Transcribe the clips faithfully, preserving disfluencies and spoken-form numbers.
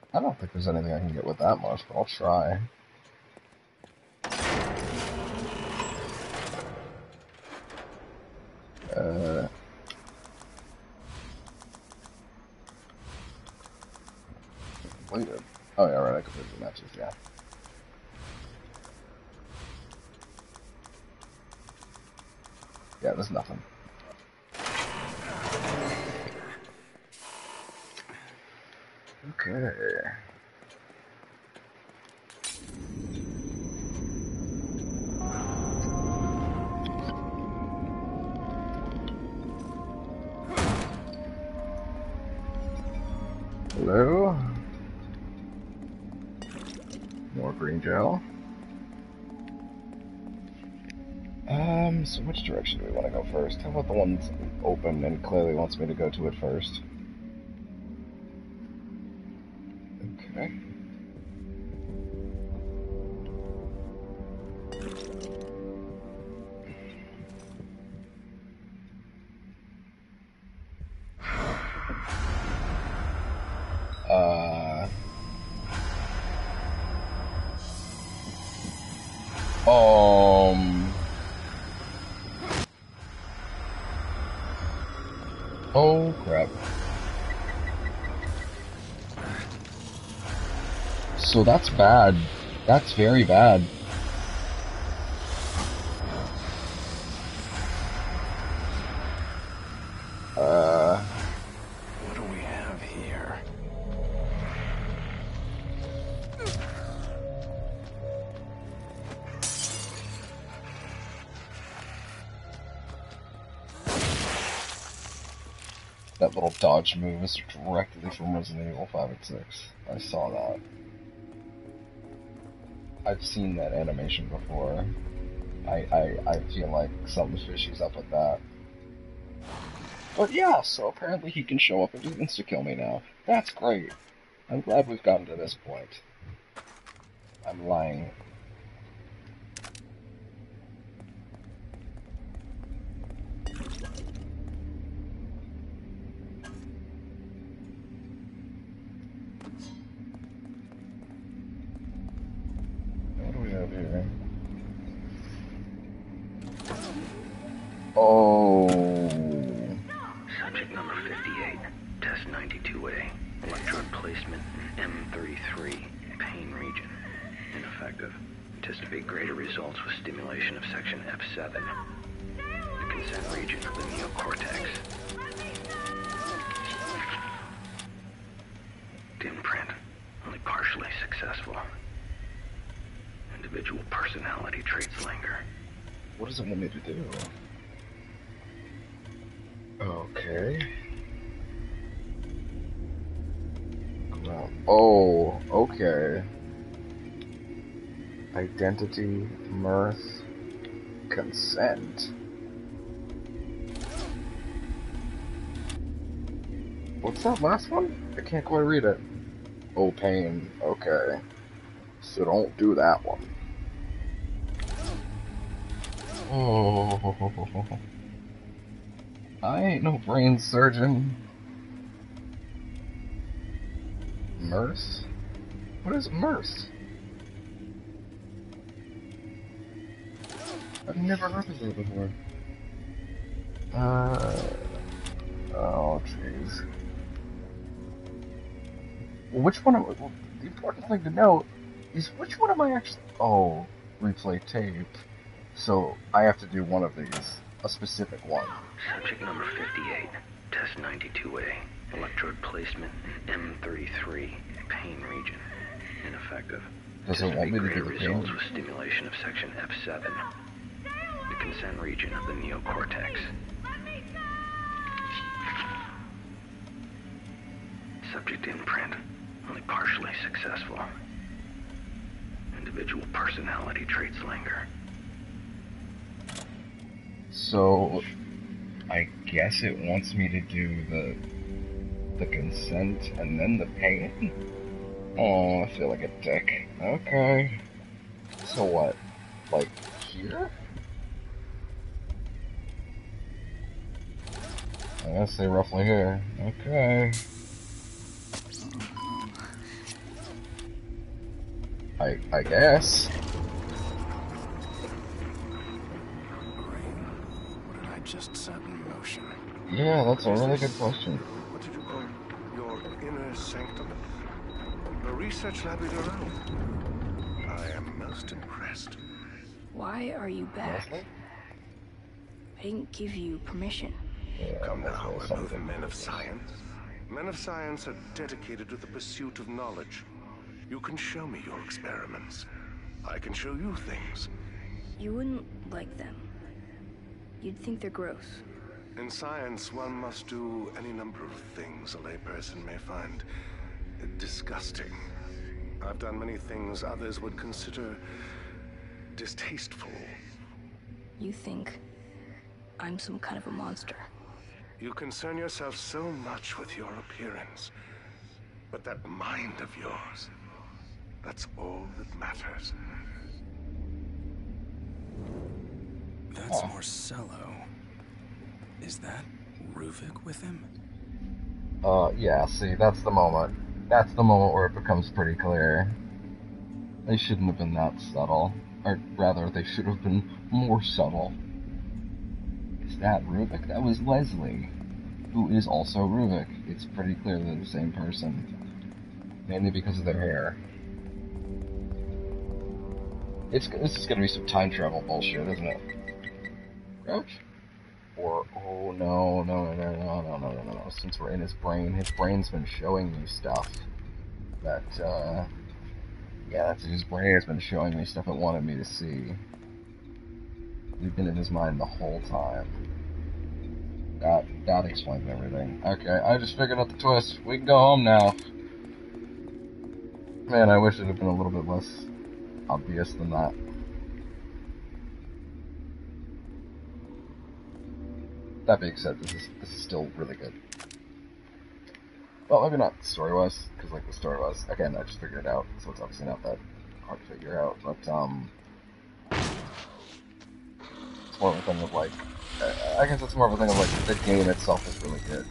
I don't think there's anything I can get with that much, but I'll try. Uh... Wait a... Oh yeah, right, I could play the matches, yeah. Yeah, there's nothing. Okay. Hello? More green gel. Um, so which direction do we want to go first? How about the one that's open and clearly wants me to go to it first? Okay. Uh... Um... Oh, crap. So that's bad. That's very bad. Uh... What do we have here? That little dodge move is directly from Resident Evil five and six. I saw that. I've seen that animation before. I, I, I feel like something fishy's up with that. But yeah, so apparently he can show up and do insta-kill me now. That's great. I'm glad we've gotten to this point. I'm lying. What do we have here? Oh. Subject number fifty-eight, test ninety-two A, electrode placement M thirty-three, pain region. Ineffective. Anticipate greater results with stimulation of section F seven, the consent region of the neocortex. Imprint, only partially successful. Individual personality traits linger. What does it want me to do? Okay. Oh, okay. Identity, mirth, consent. What's that last one? I can't quite read it. Oh, pain. Okay. So don't do that one. Oh. I ain't no brain surgeon. Mirth? What is mirth? I've never heard of it before. Uh... Oh, jeez. Well, which one? Am, well, the important thing to note is which one am I actually? Oh, replay tape. So I have to do one of these, a specific one. Subject number fifty-eight, test ninety-two A, electrode placement M thirty-three, pain region. Ineffective. Does it want me to do the results pain? with stimulation of section F seven, the consent region of the neocortex. Subject imprint, only partially successful. Individual personality traits linger. So, I guess it wants me to do the the consent and then the pain? Oh, I feel like a dick. Okay. So what? Like, here? I gotta say roughly here. Okay. I I guess. Great. What did I just set in motion? Yeah, that's a Is really this, good question. what did you call it? Your inner sanctum? A research lab of your own? I am most impressed. Why are you back? Leslie? I didn't give you permission. Yeah, Come Leslie now, has we're something both to do men of with this. science. Men of science are dedicated to the pursuit of knowledge. You can show me your experiments. I can show you things. You wouldn't like them. You'd think they're gross. In science, one must do any number of things a layperson may find disgusting. I've done many things others would consider distasteful. You think I'm some kind of a monster. You concern yourself so much with your appearance. But that mind of yours, that's all that matters. That's Oh. Marcello. Is that Ruvik with him? Uh, yeah, see, that's the moment. That's the moment where it becomes pretty clear. They shouldn't have been that subtle. Or rather, they should have been more subtle. Is that Ruvik? That was Leslie, who is also Ruvik. It's pretty clear they're the same person. Mainly because of their hair. It's This is gonna be some time travel bullshit, isn't it? Crouch? Or, oh no, no, no, no, no, no, no, no, no. Since we're in his brain, his brain's been showing me stuff that, uh, yeah, that's his brain has been showing me stuff it wanted me to see. We've been in his mind the whole time. That, that explains everything. Okay, I just figured out the twist. We can go home now. Man, I wish it had been a little bit less obvious than that. That being said, this is this is still really good. Well, maybe not story-wise, because like the story-wise, again, I just figured it out, so it's obviously not that hard to figure out. But um, it's more of a thing of like, I guess it's more of a thing of like the game itself is really good.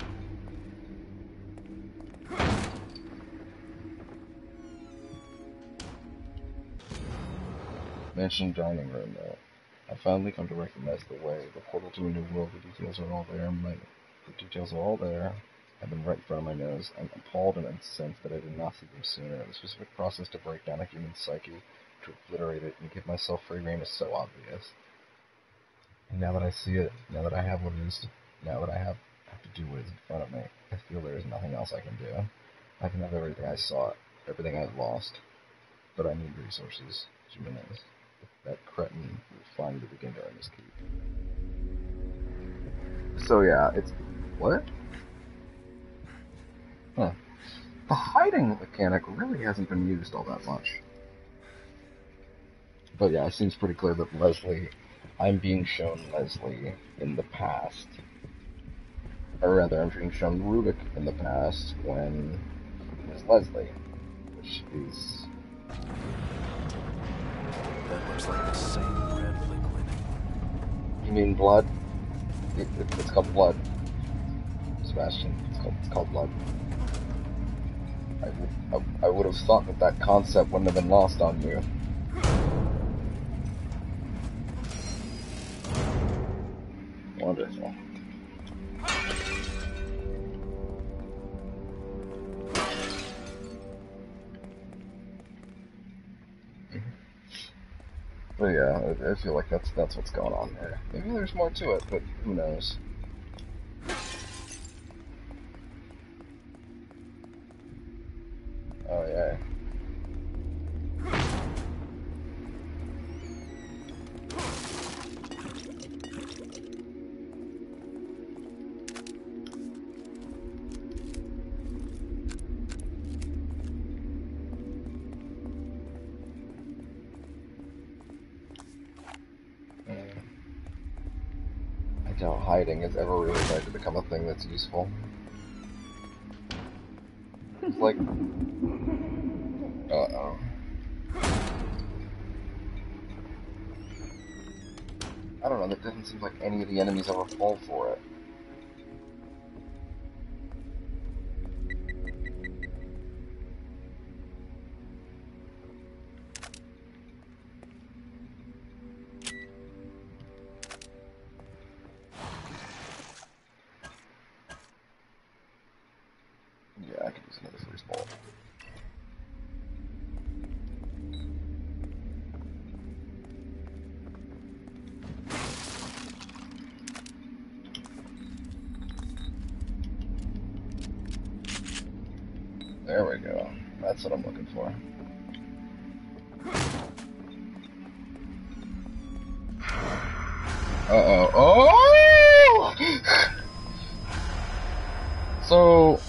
Mansion dining room, though. I finally come to recognize the way. The portal to a new world, the details are all there. My, the details are all there. I've been right in front of my nose. I'm appalled and incensed that I did not see them sooner. The specific process to break down a human psyche, to obliterate it, and give myself free rein is so obvious. And now that I see it, now that I have what it is, to, now that I have, have to do what is in front of me, I feel there is nothing else I can do. I can have everything I sought, everything I've lost, but I need resources. Jimenez. That cretin will find me to begin to earn his keep. So yeah, it's... what? Huh. The hiding mechanic really hasn't been used all that much. But yeah, it seems pretty clear that Leslie... I'm being shown Leslie in the past. Or rather, I'm being shown Ruvik in the past when it was Leslie. Which is... That looks like the same red liquid. You mean blood? It, it, it's called blood. Sebastian, it's called, it's called blood. I, I, I would have thought that that concept wouldn't have been lost on you. Wonderful. But yeah, I, I feel like that's that's what's going on there. Maybe there's more to it, but who knows? Oh yeah. I doubt hiding is ever really going to become a thing that's useful. It's like... Uh-oh. I don't know, that doesn't seem like any of the enemies ever fall for it. Yeah, I could use another freeze bolt. There we go. That's what I'm looking for. Uh-oh. Oh! So...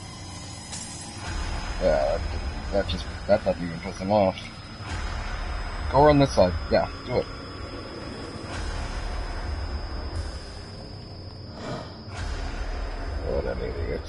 Yeah, that, that just... That doesn't even piss him off. Go around this side. Yeah, do it. What an idiot.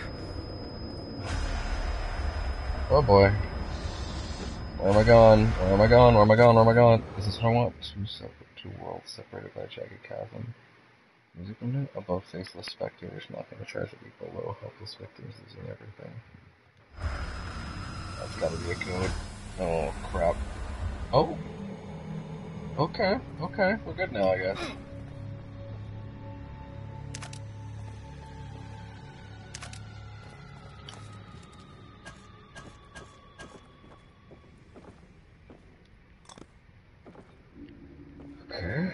Oh boy. Where am I going? Where am I going? Where am I going? Where am I going? Is this what I want? Two separate, two worlds separated by a jagged chasm. Music window above faceless spectators mocking the tragedy, below helpless victims losing everything. That's gotta be a code. Oh crap. Oh! Okay, okay, we're good now, I guess. Okay.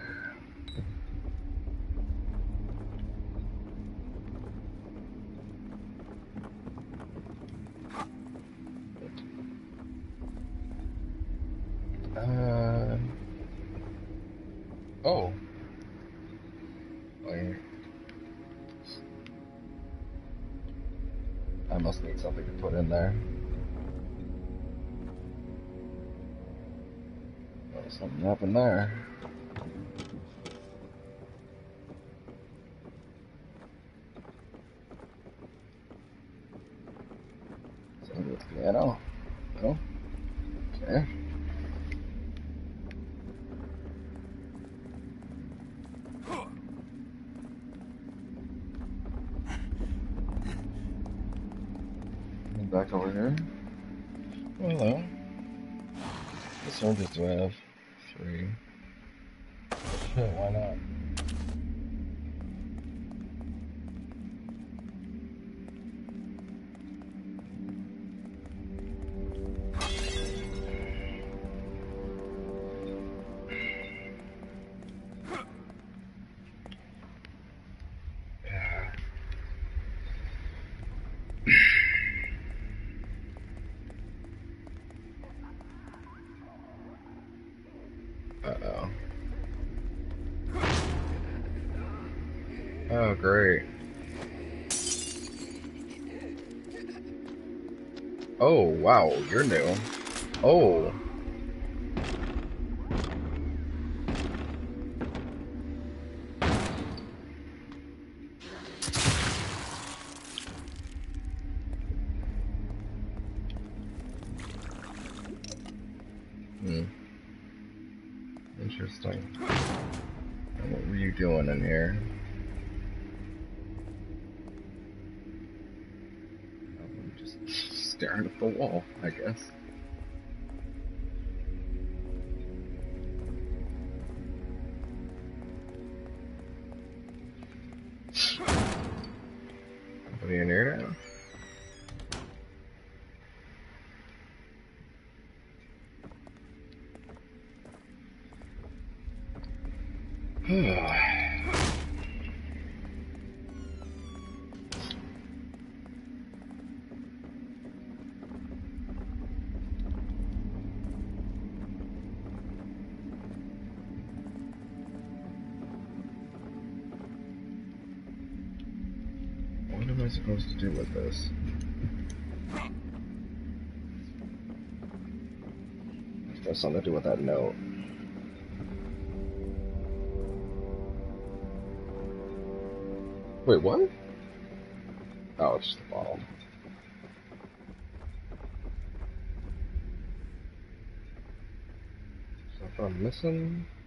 Uh. Oh. Wait. I must need something to put in there. Oh, something happened there. Something with piano. No? Okay. Back over here. Oh, hello. This one just do I have three? Shit, why not? Uh-oh. Oh, great. Oh, wow, you're new. Oh. Hmm. Interesting. And what were you doing in here? I'm just staring at the wall, I guess. Nobody in here now? What am I supposed to do with this? It has something to do with that note. Wait, what? Oh, it's just the bottle. Stuff I'm missing?